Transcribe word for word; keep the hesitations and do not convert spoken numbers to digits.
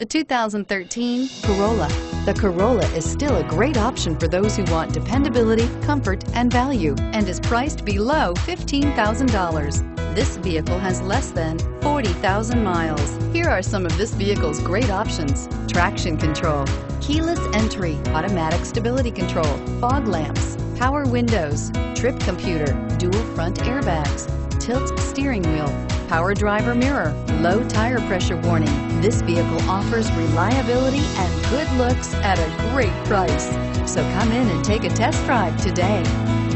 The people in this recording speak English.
The two thousand thirteen Corolla. The Corolla is still a great option for those who want dependability, comfort, and value, and is priced below fifteen thousand dollars. This vehicle has less than forty thousand miles. Here are some of this vehicle's great options: traction control, keyless entry, automatic stability control, fog lamps, power windows, trip computer, dual front airbags, tilt steering wheel, power driver mirror, low tire pressure warning. This vehicle offers reliability and good looks at a great price. So come in and take a test drive today.